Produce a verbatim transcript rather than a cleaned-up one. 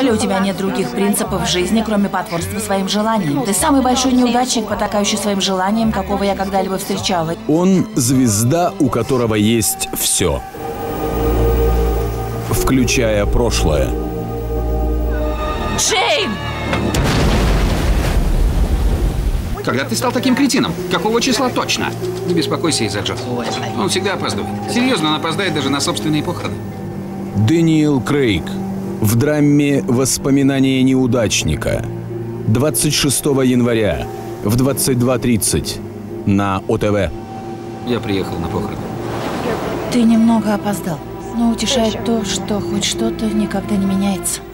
Неужели у тебя нет других принципов в жизни, кроме потворства своим желаниям? Ты самый большой неудачник, потакающий своим желаниям, какого я когда-либо встречала. Он звезда, у которого есть все, включая прошлое. Джейн! Когда ты стал таким кретином? Какого числа точно? Не беспокойся из-за Джо. Он всегда опаздывает. Серьезно, он опоздает даже на собственные похороны. Дэниел Крейг в драме «Воспоминания неудачника» двадцать шестого января в двадцать два тридцать на О Тэ Вэ. Я приехал на похороны. Ты немного опоздал, но утешает то, что хоть что-то никогда не меняется.